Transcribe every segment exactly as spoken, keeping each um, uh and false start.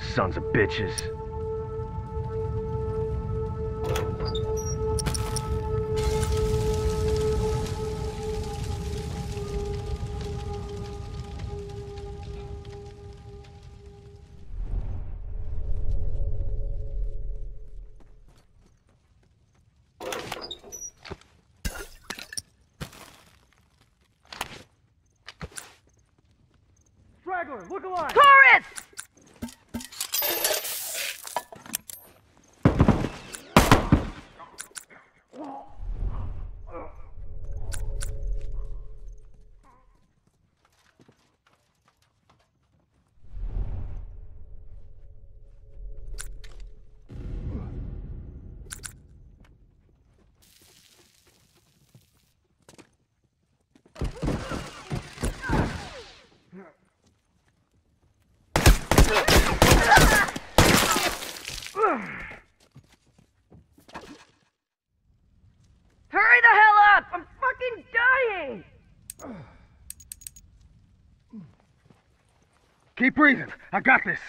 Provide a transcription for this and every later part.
sons of bitches. Straggler, look alive! Taurus! Hurry the hell up! I'm fucking dying! Keep breathing. I got this.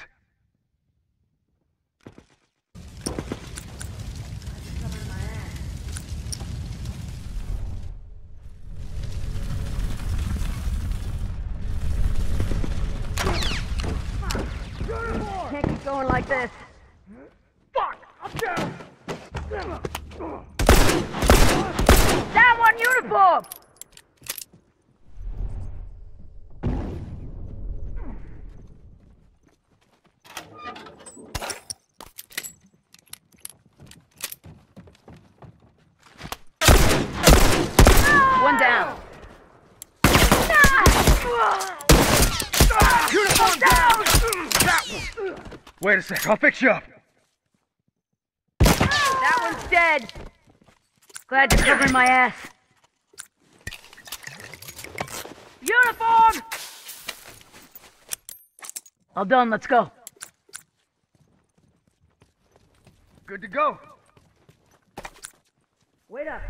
Can't keep going like this. Fuck! I'm down! Down one uniform! One down. Uniform down! That one! Wait a sec, I'll fix you up. That one's dead. Glad you're covering my ass. Uniform! All done, let's go. Good to go. Wait up.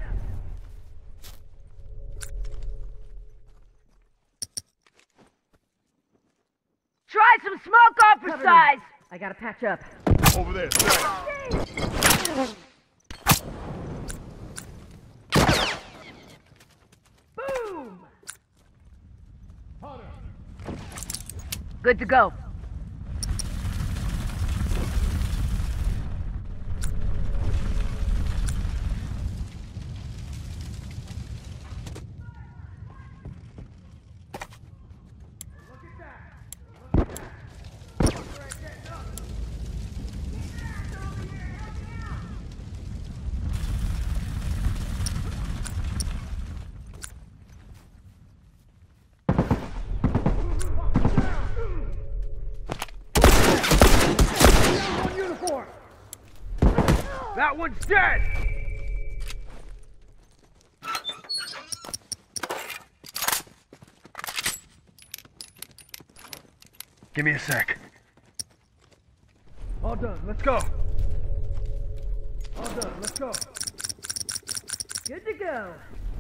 Try some smoke off for size. I gotta patch up. Over there, Boom! Good to go. That one's dead! Give me a sec. All done, let's go. All done, let's go. Good to go.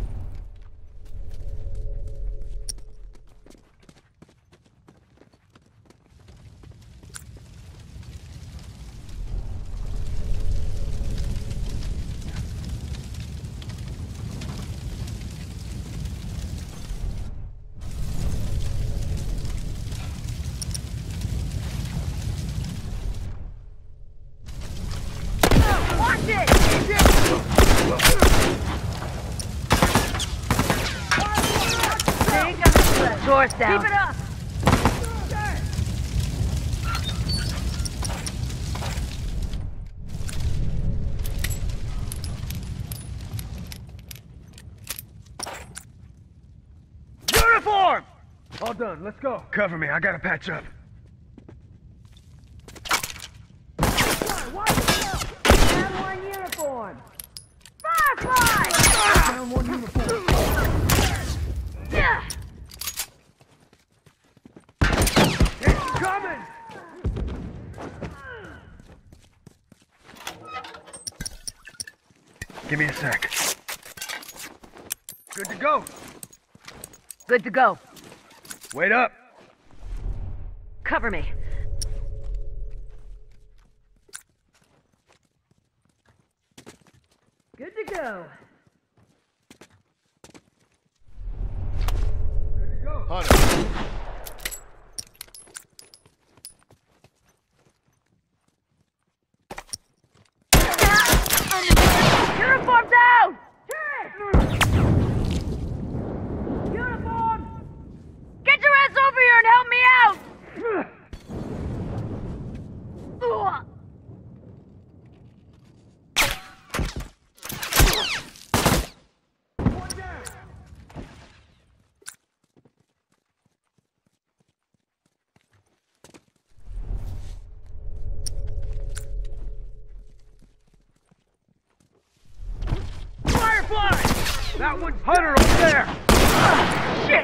Doors down. Keep it up! Uniform! All done, let's go. Cover me, I gotta patch up. Down one uniform. Firefly! Down one uniform. Yeah! It's coming! Give me a sec. Good to go. Good to go. Wait up. Cover me. go. Hunter. Uniform down! Uniform! Get your ass over here and help me out! Ugh. That one's Hunter over there! Ah, shit!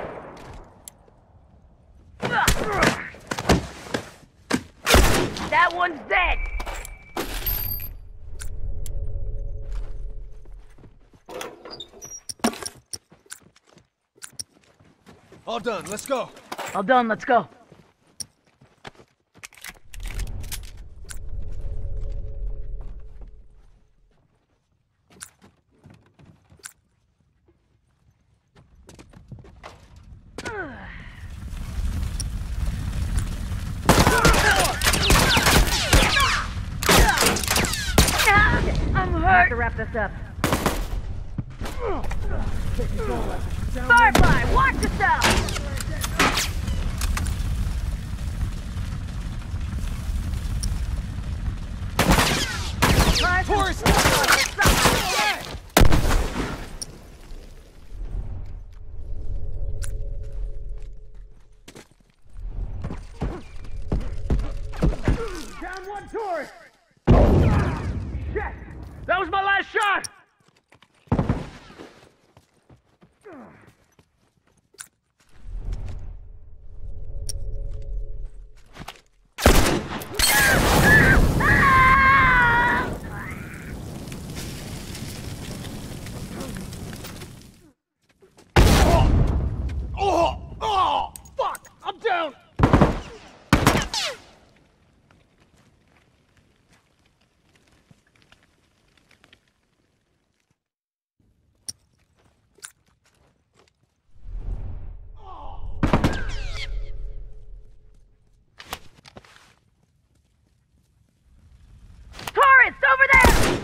Ah. That one's dead! All done, let's go. All done, let's go. I'm hurt. I have to wrap this up. Firefly, watch yourself! Tourist! Down one tourist! Shit! That was my last shot! Oh! Oh! Fuck! I'm down! Tourist, over there!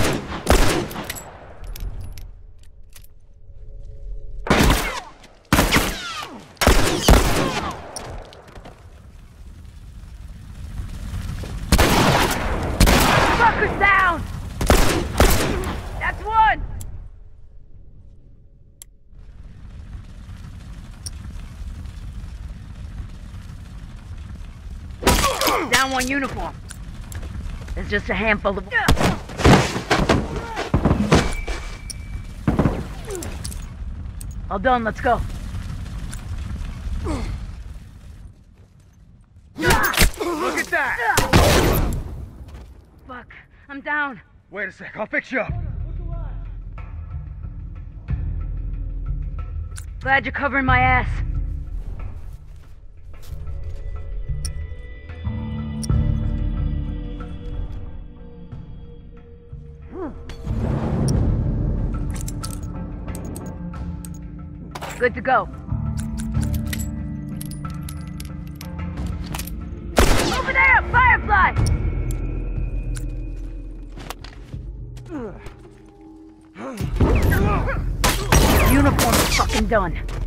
Fucker's down! That's one! Down one uniform. There's just a handful of... All done, let's go. Look at that! Fuck, I'm down. Wait a sec, I'll fix you up. Glad you're covering my ass. Good to go. Over there, Firefly! Uniform is fucking done.